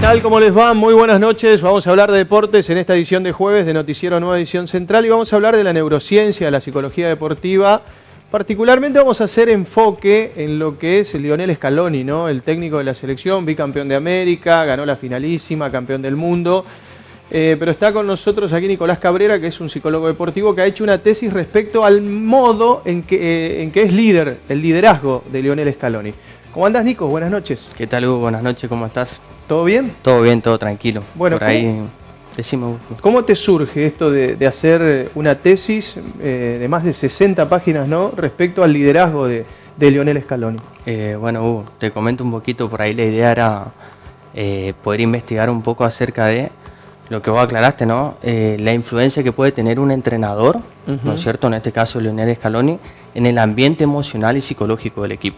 tal? ¿Cómo les va? Muy buenas noches. Vamos a hablar de deportes en esta edición de jueves de Noticiero Nueva Edición Central y vamos a hablar de la neurociencia, de la psicología deportiva. Particularmente vamos a hacer enfoque en lo que es Lionel Scaloni, ¿no? El técnico de la selección, bicampeón de América, ganó la finalísima, campeón del mundo. Pero está con nosotros aquí Nicolás Cabrera, que es un psicólogo deportivo que ha hecho una tesis respecto al modo en que es líder, el liderazgo de Lionel Scaloni. ¿Cómo andás, Nico? Buenas noches. ¿Qué tal, Hugo? Buenas noches, ¿cómo estás? ¿Todo bien? Todo bien, todo tranquilo. Bueno, por ahí, decime, Hugo. ¿Cómo te surge esto de hacer una tesis de más de 60 páginas, ¿no?, respecto al liderazgo de Lionel Scaloni? Bueno, Hugo, te comento un poquito. Por ahí la idea era poder investigar un poco acerca de lo que vos aclaraste, ¿no? La influencia que puede tener un entrenador, ¿no es cierto?, en este caso Lionel Scaloni, en el ambiente emocional y psicológico del equipo.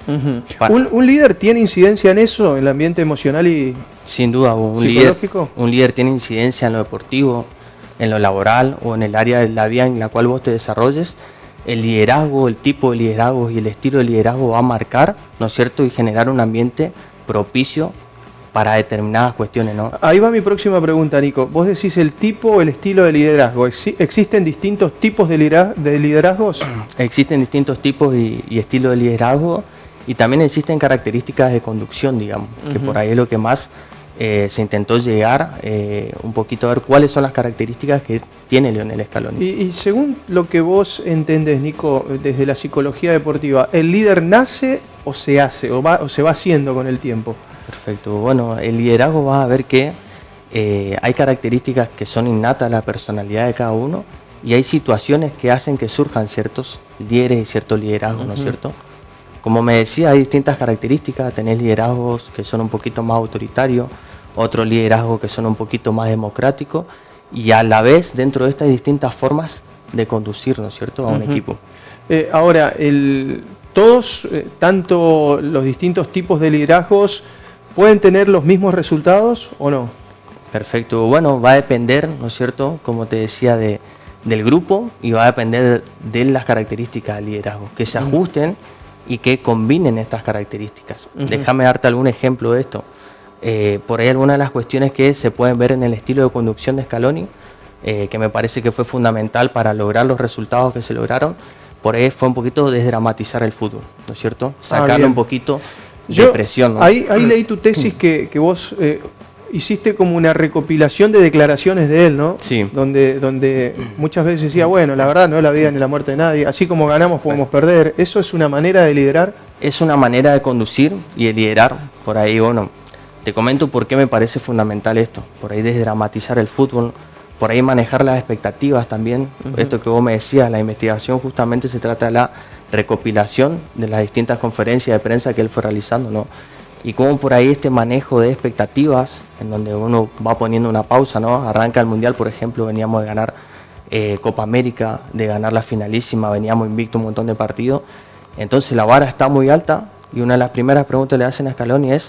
¿Un líder tiene incidencia en eso, en el ambiente emocional y sin duda, un líder tiene incidencia en lo deportivo, en lo laboral o en el área de la vida en la cual vos te desarrolles. El liderazgo, el tipo de liderazgo y el estilo de liderazgo va a marcar, ¿no es cierto?, y generar un ambiente propicio para determinadas cuestiones, ¿no? Ahí va mi próxima pregunta, Nico. Vos decís el tipo o el estilo de liderazgo. ¿Existen distintos tipos de liderazgos? Existen distintos tipos y estilos de liderazgo, y también existen características de conducción, digamos, que por ahí es lo que más se intentó llegar un poquito a ver cuáles son las características que tiene Lionel Scaloni. Y según lo que vos entendés, Nico, desde la psicología deportiva, ¿el líder nace o se hace o se va haciendo con el tiempo? Perfecto. Bueno, el liderazgo va a ver que hay características que son innatas a la personalidad de cada uno, y hay situaciones que hacen que surjan ciertos líderes y cierto liderazgo, ¿no es cierto? Como me decía, hay distintas características. Tenés liderazgos que son un poquito más autoritarios, otros liderazgos que son un poquito más democráticos, y a la vez dentro de estas distintas formas de conducir, ¿no es cierto?, a un equipo. Ahora, todos, tanto los distintos tipos de liderazgos, ¿pueden tener los mismos resultados o no? Perfecto. Bueno, va a depender, ¿no es cierto?, como te decía, del grupo, y va a depender de las características del liderazgo, que se ajusten y que combinen estas características. Déjame darte algún ejemplo de esto. Por ahí algunas de las cuestiones que se pueden ver en el estilo de conducción de Scaloni, que me parece que fue fundamental para lograr los resultados que se lograron, por ahí fue un poquito desdramatizar el fútbol, ¿no es cierto? Sacarle un poquito de presión, ¿no? Ahí leí tu tesis que vos hiciste como una recopilación de declaraciones de él, ¿no? Sí. Donde muchas veces decía, bueno, la verdad no es la vida ni la muerte de nadie, así como ganamos podemos perder. ¿Eso es una manera de liderar? Es una manera de conducir y de liderar. Por ahí, bueno, te comento por qué me parece fundamental esto. Por ahí desdramatizar el fútbol, por ahí manejar las expectativas también. Esto que vos me decías, la investigación justamente se trata de la recopilación de las distintas conferencias de prensa que él fue realizando, ¿no? Y como por ahí este manejo de expectativas, en donde uno va poniendo una pausa, ¿no? Arranca el Mundial, por ejemplo, veníamos de ganar Copa América, de ganar la finalísima, veníamos invicto un montón de partidos. Entonces la vara está muy alta, y una de las primeras preguntas que le hacen a Scaloni es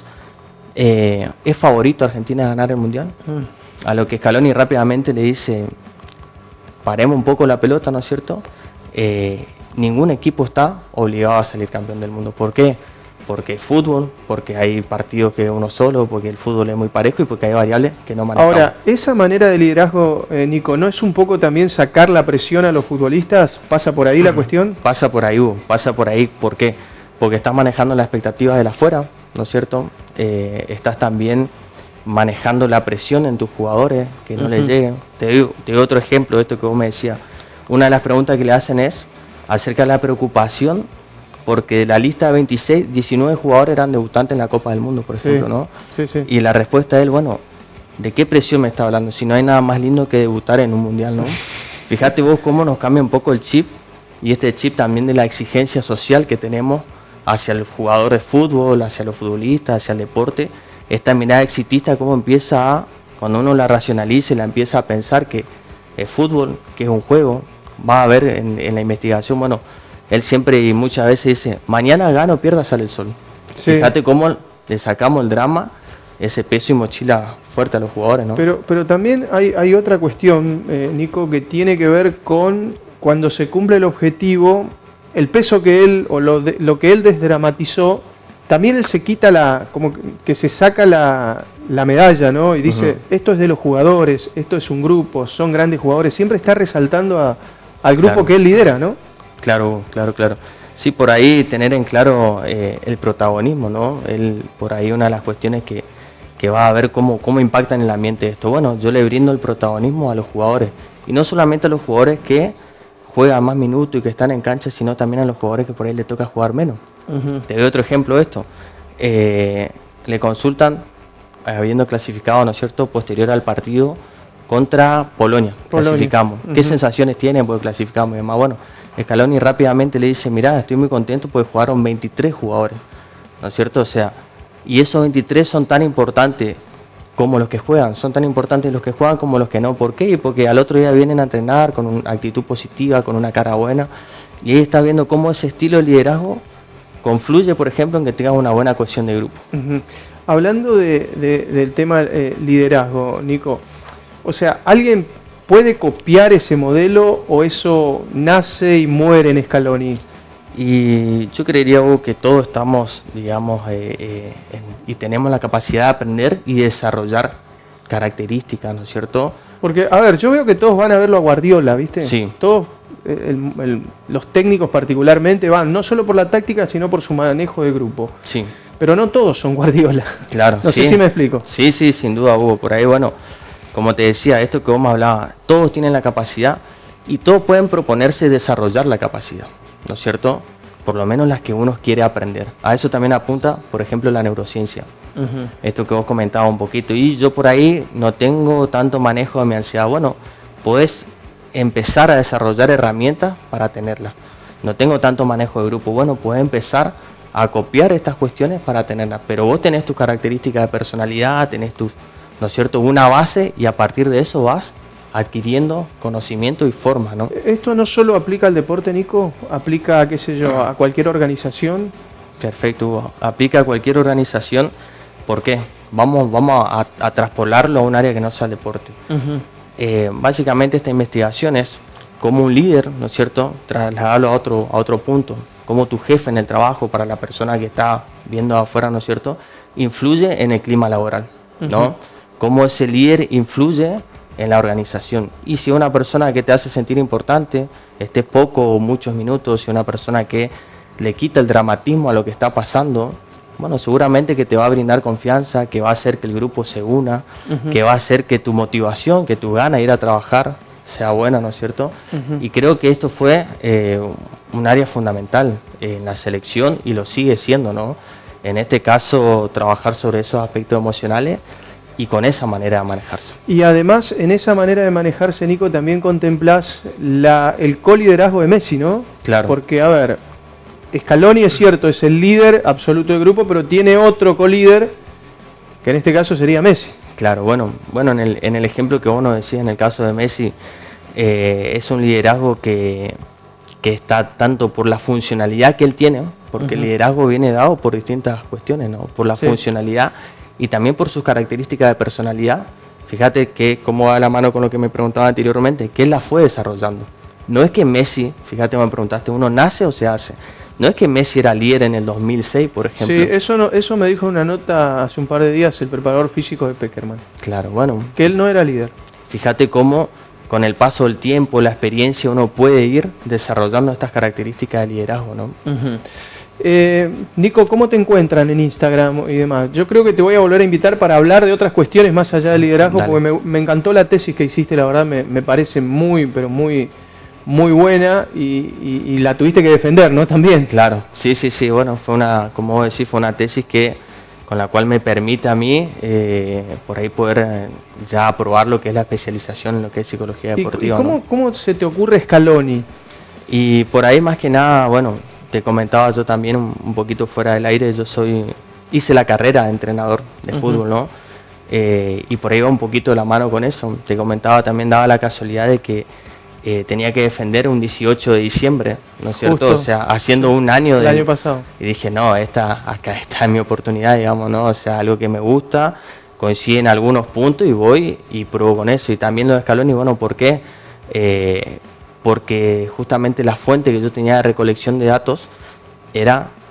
favorito Argentina a ganar el Mundial? A lo que Scaloni rápidamente le dice, paremos un poco la pelota, ¿no es cierto? Ningún equipo está obligado a salir campeón del mundo. ¿Por qué? Porque es fútbol, porque hay partidos que uno solo, porque el fútbol es muy parejo y porque hay variables que no manejamos. Ahora, esa manera de liderazgo, Nico, ¿no es un poco también sacar la presión a los futbolistas? ¿Pasa por ahí la cuestión? Pasa por ahí, Hugo, pasa por ahí. ¿Por qué? Porque estás manejando las expectativas de la afuera, ¿no es cierto? Estás también manejando la presión en tus jugadores, que no les lleguen. Te digo otro ejemplo de esto que vos me decías. Una de las preguntas que le hacen es acerca de la preocupación, porque de la lista de 26, 19 jugadores eran debutantes en la Copa del Mundo, por ejemplo, ¿no? Sí, sí. Y la respuesta de él, bueno, ¿de qué presión me está hablando? Si no hay nada más lindo que debutar en un Mundial, ¿no? Fíjate vos cómo nos cambia un poco el chip, y este chip también de la exigencia social que tenemos hacia el jugador de fútbol, hacia los futbolistas, hacia el deporte. Esta mirada exitista, cómo empieza a, cuando uno la racionaliza y la empieza a pensar que el fútbol, que es un juego, va a ver en la investigación, bueno, él siempre y muchas veces dice, mañana gana o pierda, sale el sol. Sí. Fíjate cómo le sacamos el drama, ese peso y mochila fuerte a los jugadores, ¿no? Pero también hay otra cuestión, Nico, que tiene que ver con cuando se cumple el objetivo, el peso que él, o lo que él desdramatizó, también él se quita como que se saca la medalla, ¿no? Y dice, esto es de los jugadores, esto es un grupo, son grandes jugadores. Siempre está resaltando al grupo que él lidera, ¿no? Claro. Sí, por ahí tener en claro el protagonismo, ¿no? Por ahí una de las cuestiones que va a ver cómo impacta en el ambiente esto. Bueno, yo le brindo el protagonismo a los jugadores. Y no solamente a los jugadores que juegan más minutos y que están en cancha, sino también a los jugadores que por ahí le toca jugar menos. Te doy otro ejemplo de esto. Le consultan, habiendo clasificado, ¿no es cierto?, posterior al partido contra Polonia. Clasificamos. ¿Qué sensaciones tienen? Porque clasificamos y demás. Bueno, Scaloni rápidamente le dice, mirá, estoy muy contento porque jugaron 23 jugadores, ¿no es cierto? O sea, y esos 23 son tan importantes como los que juegan, son tan importantes los que juegan como los que no. ¿Por qué? Porque al otro día vienen a entrenar con una actitud positiva, con una cara buena, y ahí está viendo cómo ese estilo de liderazgo confluye, por ejemplo, en que tengas una buena cohesión de grupo. Hablando del tema liderazgo, Nico, o sea, ¿alguien puede copiar ese modelo o eso nace y muere en Scaloni? Y yo creería, Hugo, que todos estamos, digamos, y tenemos la capacidad de aprender y desarrollar características, ¿no es cierto? Porque, a ver, yo veo que todos van a verlo a Guardiola, ¿viste? Sí. Todos, los técnicos particularmente, van no solo por la táctica, sino por su manejo de grupo. Sí. Pero no todos son Guardiola. Claro, no sé si me explico. Sí, sin duda, Hugo. Por ahí, bueno, como te decía, esto que vos me hablabas, todos tienen la capacidad y todos pueden proponerse desarrollar la capacidad, ¿no es cierto? Por lo menos las que uno quiere aprender. A eso también apunta, por ejemplo, la neurociencia. Esto que vos comentabas un poquito. Y yo por ahí no tengo tanto manejo de mi ansiedad. Bueno, podés empezar a desarrollar herramientas para tenerlas. No tengo tanto manejo de grupo. Bueno, podés empezar a copiar estas cuestiones para tenerlas. Pero vos tenés tus características de personalidad, tenés ¿no es cierto?, una base, y a partir de eso vas adquiriendo conocimiento y forma, ¿no? ¿Esto no solo aplica al deporte, Nico? ¿Aplica, qué sé yo, a cualquier organización? Perfecto, Hugo. Aplica a cualquier organización. ¿Por qué? Vamos a traspolarlo a un área que no sea el deporte. Básicamente esta investigación es cómo un líder, ¿no es cierto?, trasladarlo a otro punto. Cómo tu jefe en el trabajo, para la persona que está viendo afuera, ¿no es cierto?, influye en el clima laboral, ¿no? Cómo ese líder influye en la organización. Y si una persona que te hace sentir importante, estés poco o muchos minutos, si una persona que le quita el dramatismo a lo que está pasando, bueno, seguramente que te va a brindar confianza, que va a hacer que el grupo se una, que va a hacer que tu motivación, que tu gana de ir a trabajar sea buena, ¿no es cierto? Y creo que esto fue un área fundamental en la selección y lo sigue siendo, ¿no? En este caso, trabajar sobre esos aspectos emocionales y con esa manera de manejarse. Y además, en esa manera de manejarse, Nico, también contemplás el co-liderazgo de Messi, ¿no? Claro. Porque, a ver, Scaloni es cierto, es el líder absoluto del grupo, pero tiene otro co-líder, que en este caso sería Messi. Claro, bueno, en el ejemplo que vos nos decís, en el caso de Messi, es un liderazgo que está tanto por la funcionalidad que él tiene, porque el liderazgo viene dado por distintas cuestiones, ¿no? Por la funcionalidad y también por sus características de personalidad. Fíjate que cómo va la mano con lo que me preguntaba anteriormente, que él la fue desarrollando. No es que Messi, fíjate, me preguntaste, ¿uno nace o se hace? No es que Messi era líder en el 2006, por ejemplo. Sí, eso me dijo en una nota hace un par de días el preparador físico de Peckerman. Claro, bueno. Que él no era líder. Fíjate cómo con el paso del tiempo, la experiencia, uno puede ir desarrollando estas características de liderazgo, ¿no? Nico, ¿cómo te encuentran en Instagram y demás? Yo creo que te voy a volver a invitar para hablar de otras cuestiones más allá del liderazgo. Dale. Porque me encantó la tesis que hiciste, la verdad me parece muy, pero muy buena y la tuviste que defender, ¿no? También. Claro, sí, bueno, fue como vos decís, fue una tesis con la cual me permite a mí por ahí poder ya aprobar lo que es la especialización en lo que es psicología deportiva. ¿Y cómo se te ocurre Scaloni? Y por ahí más que nada, bueno, te comentaba yo también un poquito fuera del aire, hice la carrera de entrenador de fútbol, ¿no? Y por ahí va un poquito de la mano con eso. Te comentaba también, daba la casualidad de que tenía que defender un 18 de diciembre, ¿no es cierto? Justo. O sea, haciendo un año el año pasado. Y dije, no, acá está mi oportunidad, digamos, ¿no? O sea, algo que me gusta, coincide en algunos puntos y voy y pruebo con eso. Y también lo de Scaloni, bueno, ¿por qué? Porque justamente la fuente que yo tenía de recolección de datos era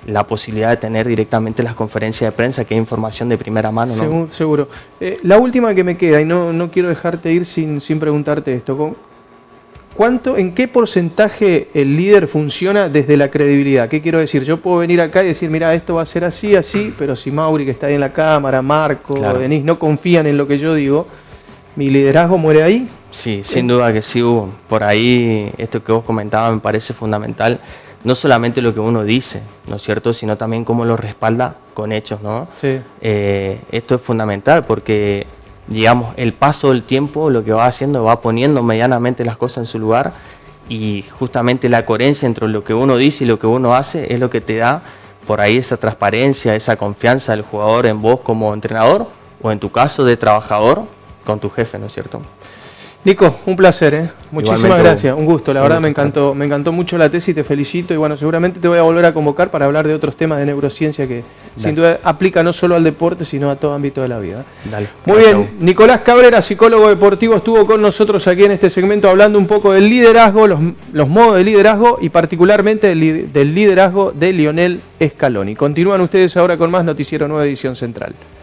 la posibilidad de tener directamente las conferencias de prensa, que es información de primera mano, ¿no? Seguro. La última que me queda, y no quiero dejarte ir sin preguntarte esto, ¿en qué porcentaje el líder funciona desde la credibilidad? ¿Qué quiero decir? Yo puedo venir acá y decir, mira, esto va a ser así, pero si Mauri, que está ahí en la cámara, Marco, claro, Denis, no confían en lo que yo digo, ¿mi liderazgo muere ahí? Sí, sin duda que sí, Hugo. Por ahí, esto que vos comentabas me parece fundamental. No solamente lo que uno dice, ¿no es cierto?, sino también cómo lo respalda con hechos, ¿no? Sí. Esto es fundamental porque, digamos, el paso del tiempo lo que va haciendo, va poniendo medianamente las cosas en su lugar, y justamente la coherencia entre lo que uno dice y lo que uno hace es lo que te da por ahí esa transparencia, esa confianza del jugador en vos como entrenador, o en tu caso de trabajador con tu jefe, ¿no es cierto? Nico, un placer, Muchísimas gracias, un gusto, la verdad me encantó mucho la tesis, te felicito, y bueno, seguramente te voy a volver a convocar para hablar de otros temas de neurociencia que sin duda aplica no solo al deporte, sino a todo ámbito de la vida. Dale. Muy bien, Nicolás Cabrera, psicólogo deportivo, estuvo con nosotros aquí en este segmento hablando un poco del liderazgo, los modos de liderazgo y particularmente del liderazgo de Lionel Scaloni. Continúan ustedes ahora con más Noticiero Nueva Edición Central.